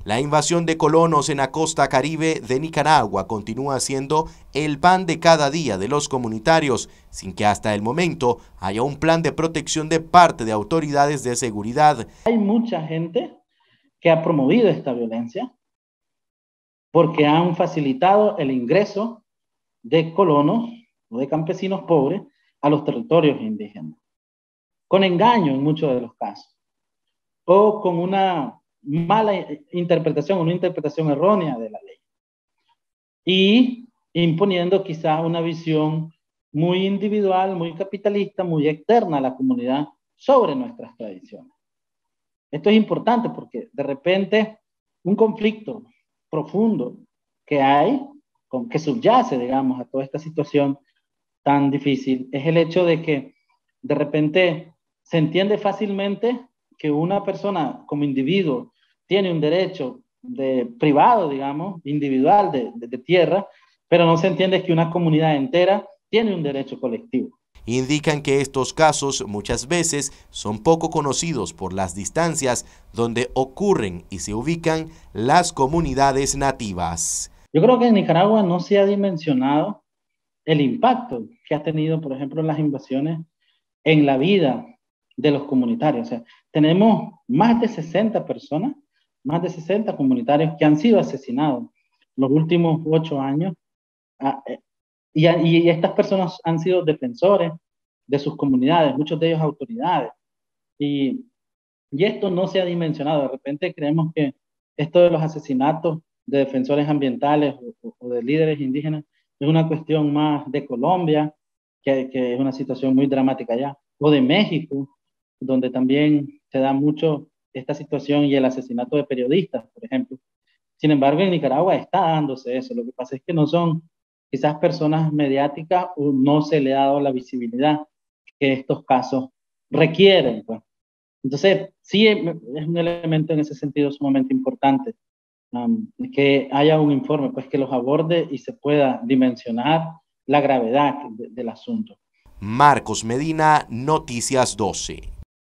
La invasión de colonos en la costa caribe de Nicaragua continúa siendo el pan de cada día de los comunitarios, sin que hasta el momento haya un plan de protección de parte de autoridades de seguridad. Hay mucha gente que ha promovido esta violencia porque han facilitado el ingreso de colonos o de campesinos pobres a los territorios indígenas, con engaño en muchos de los casos, o con una mala interpretación, una interpretación errónea de la ley, y imponiendo quizás una visión muy individual, muy capitalista, muy externa a la comunidad sobre nuestras tradiciones. Esto es importante porque de repente un conflicto profundo que hay, que subyace, digamos, a toda esta situación tan difícil, es el hecho de que de repente se entiende fácilmente que una persona como individuo tiene un derecho privado, digamos, individual de tierra, pero no se entiende que una comunidad entera tiene un derecho colectivo. Indican que estos casos muchas veces son poco conocidos por las distancias donde ocurren y se ubican las comunidades nativas. Yo creo que en Nicaragua no se ha dimensionado el impacto que ha tenido, por ejemplo, las invasiones en la vida de los comunitarios. O sea, tenemos más de 60 personas, más de 60 comunitarios que han sido asesinados los últimos 8 años. Y estas personas han sido defensores de sus comunidades, muchos de ellos autoridades. Y, y esto no se ha dimensionado. De repente creemos que esto de los asesinatos de defensores ambientales o de líderes indígenas es una cuestión más de Colombia, que es una situación muy dramática allá, o de México, donde también se da mucho esta situación y el asesinato de periodistas, por ejemplo. Sin embargo, en Nicaragua está dándose eso. Lo que pasa es que no son quizás personas mediáticas o no se le ha dado la visibilidad que estos casos requieren, pues. Entonces, sí es un elemento en ese sentido sumamente importante, que haya un informe, pues que los aborde y se pueda dimensionar la gravedad del asunto. Marcos Medina, Noticias 12.